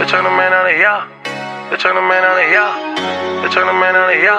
Bitch, I'm the man of the year. Bitch, I'm the man of the year. Bitch, I'm the man of the year.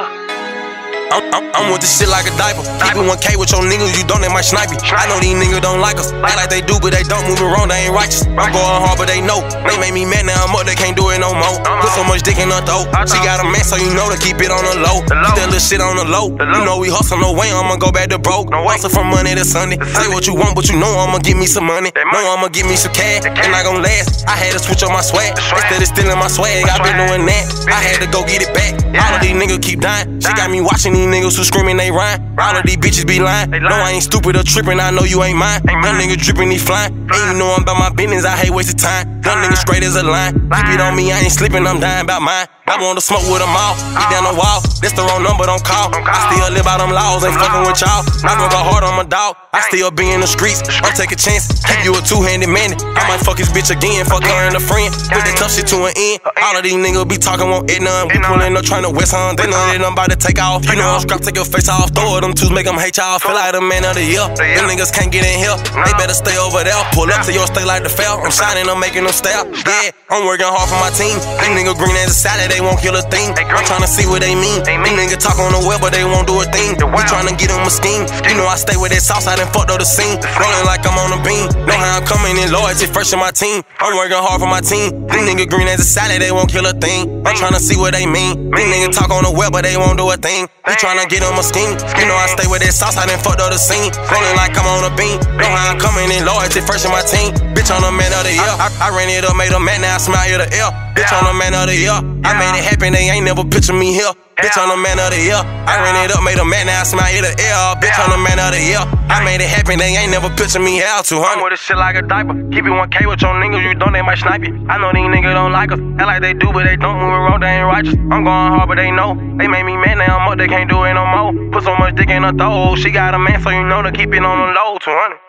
I'm with this shit like a diaper. Keep it 1K with your niggas, you don't, they might snipe you. I know these niggas don't like us. Act like they do, but they don't. Moving wrong, they ain't righteous. I'm going hard, but they know. They made me mad, now I'm up, they can't do it no more. Put so much dick in her throat. She got a man, so you know to keep it on the low. Keep that little shit on the low. You know we hustle, no way I'ma go back to broke. Hustle from Monday to Sunday. Say what you want, but you know I'ma give me some money. Know I'ma give me some cash, and I gon' last. I had to switch on my swag. Instead of stealing my swag, I been doing that. I had to go get it back. All of these niggas keep dying. She got me watching these niggas who screaming they rhyme. All of these bitches be lying. No, I ain't stupid or tripping, I know you ain't mine. Young niggas dripping, he flying. And you know I'm about my business, I hate wasting time. Young niggas straight as a line. Keep it on me, I ain't slipping, I'm dying about mine. I want to smoke with them all. Get down the wall, that's the wrong number, don't call. I still live by them laws, ain't fucking with y'all. I gon' go hard on my dog. I still be in the streets, I'm taking chances. Keep you a two-handed man. I might fuck his bitch again, fuck her and a friend. Put that tough shit to an end. All of these niggas be talking, won't hit none. We pullin' up trying to west on. They know that I'm about to take off. You know I'm scrap, take your face off. Throw them twos, make them hate y'all. Feel like the man of the year. Them niggas can't get in here. They better stay over there. Pull up to your state like the fair. I'm shining, I'm making them step. Yeah, I'm working hard for my team. These niggas green as a salad, they won't kill a thing. I'm trying to see what they mean. These niggas talk on the web, but they won't do a thing. We trying to get them a scheme. You know I stay with that sauce, I done fucked up the scene. Rolling like I'm on a beam. Know how I'm coming in loyalty, first in my team. I'm working hard for my team. These niggas green as a salad, they won't kill a thing. I'm trying to see what they mean. These niggas talk on the web, but they won't do a thing. We trying to get them a scheme. You know I stay with that sauce, I done fucked up the scene. Rolling like I'm on a beam. Know how I'm coming in loyalty, first in my team. Bitch, I'm the man of the year. I ran it up, made a man, now I smile ear to ear. Bitch, I'm the man of the year. I made it happen, they ain't never picture me here. Bitch, I'm the man of the year. I ran it up, made a man, now I smile ear to ear. Bitch, I'm the man of the year. I made it happen, they ain't never picture me here. 200. I'm with this shit like a diaper. Keep it 1K with your niggas, you don't, they might snipe you. I know these niggas don't like us. Act like they do, but they don't. Moving wrong, they ain't righteous. I'm going hard, but they know. They made me mad, now I'm up, they can't do it no more. Put so much dick in her throat. She got a man, so you know to keep it on the low. 200.